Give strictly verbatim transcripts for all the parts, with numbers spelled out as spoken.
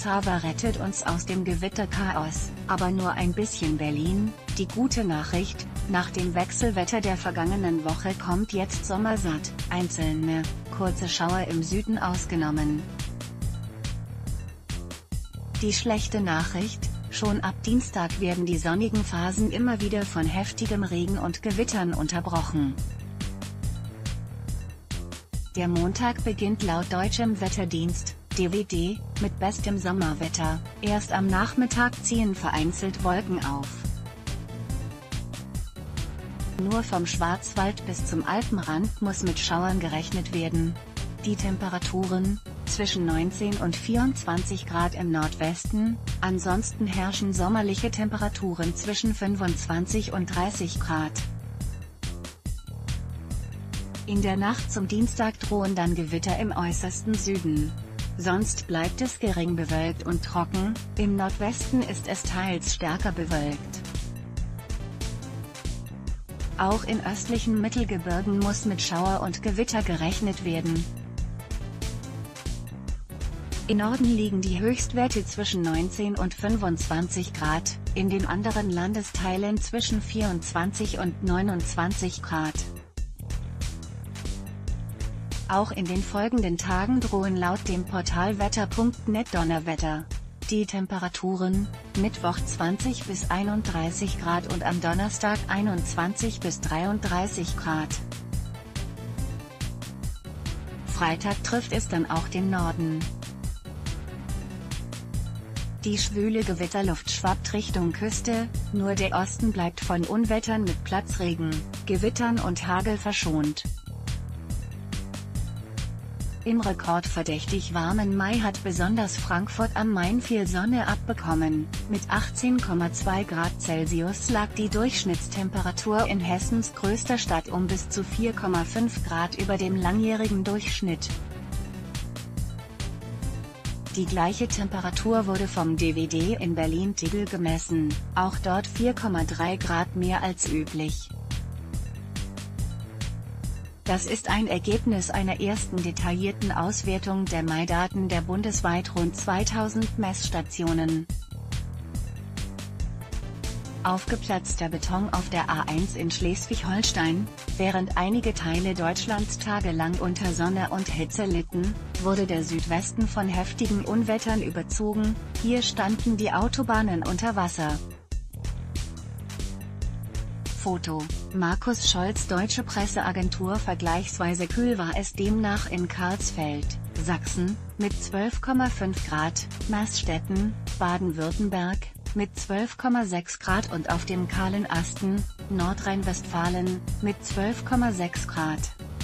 Xaver rettet uns aus dem Gewitterchaos, aber nur ein bisschen. Berlin, die gute Nachricht: Nach dem Wechselwetter der vergangenen Woche kommt jetzt Sommersatt, einzelne, kurze Schauer im Süden ausgenommen. Die schlechte Nachricht: Schon ab Dienstag werden die sonnigen Phasen immer wieder von heftigem Regen und Gewittern unterbrochen. Der Montag beginnt laut deutschem Wetterdienst, D W D, mit bestem Sommerwetter, erst am Nachmittag ziehen vereinzelt Wolken auf. Nur vom Schwarzwald bis zum Alpenrand muss mit Schauern gerechnet werden. Die Temperaturen: zwischen neunzehn und vierundzwanzig Grad im Nordwesten, ansonsten herrschen sommerliche Temperaturen zwischen fünfundzwanzig und dreißig Grad. In der Nacht zum Dienstag drohen dann Gewitter im äußersten Süden. Sonst bleibt es gering bewölkt und trocken, im Nordwesten ist es teils stärker bewölkt. Auch in östlichen Mittelgebirgen muss mit Schauer und Gewitter gerechnet werden. Im Norden liegen die Höchstwerte zwischen neunzehn und fünfundzwanzig Grad, in den anderen Landesteilen zwischen vierundzwanzig und neunundzwanzig Grad. Auch in den folgenden Tagen drohen laut dem Portal wetter punkt net Donnerwetter. Die Temperaturen: Mittwoch zwanzig bis einunddreißig Grad und am Donnerstag einundzwanzig bis dreiunddreißig Grad. Freitag trifft es dann auch den Norden. Die schwüle Gewitterluft schwappt Richtung Küste, nur der Osten bleibt von Unwettern mit Platzregen, Gewittern und Hagel verschont. Im rekordverdächtig warmen Mai hat besonders Frankfurt am Main viel Sonne abbekommen. Mit achtzehn Komma zwei Grad Celsius lag die Durchschnittstemperatur in Hessens größter Stadt um bis zu vier Komma fünf Grad über dem langjährigen Durchschnitt. Die gleiche Temperatur wurde vom D W D in Berlin-Tegel gemessen, auch dort vier Komma drei Grad mehr als üblich. Das ist ein Ergebnis einer ersten detaillierten Auswertung der Mai-Daten der bundesweit rund zweitausend Messstationen. Aufgeplatzter Beton auf der A eins in Schleswig-Holstein: Während einige Teile Deutschlands tagelang unter Sonne und Hitze litten, wurde der Südwesten von heftigen Unwettern überzogen, hier standen die Autobahnen unter Wasser. Foto: Markus Scholz. Deutsche Presseagentur. Vergleichsweise kühl war es demnach in Karlsfeld, Sachsen, mit zwölf Komma fünf Grad, Maßstätten, Baden-Württemberg, mit zwölf Komma sechs Grad und auf dem kahlen Asten, Nordrhein-Westfalen, mit zwölf Komma sechs Grad.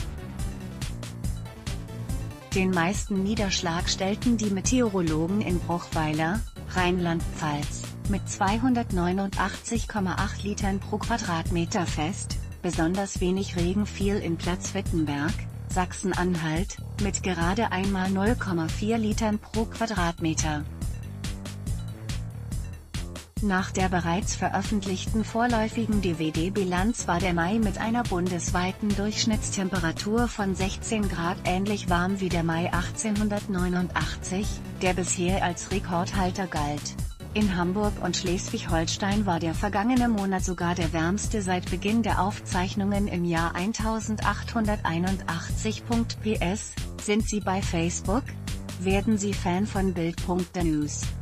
Den meisten Niederschlag stellten die Meteorologen in Bruchweiler, Rheinland-Pfalz, mit zweihundertneunundachtzig Komma acht Litern pro Quadratmeter fest. Besonders wenig Regen fiel in Platz-Wittenberg, Sachsen-Anhalt, mit gerade einmal null Komma vier Litern pro Quadratmeter. Nach der bereits veröffentlichten vorläufigen D W D-Bilanz war der Mai mit einer bundesweiten Durchschnittstemperatur von sechzehn Grad ähnlich warm wie der Mai achtzehnhundertneunundachtzig, der bisher als Rekordhalter galt. In Hamburg und Schleswig-Holstein war der vergangene Monat sogar der wärmste seit Beginn der Aufzeichnungen im Jahr eintausendachthunderteinundachtzig. P S Sind Sie bei Facebook? Werden Sie Fan von Bild punkt de News?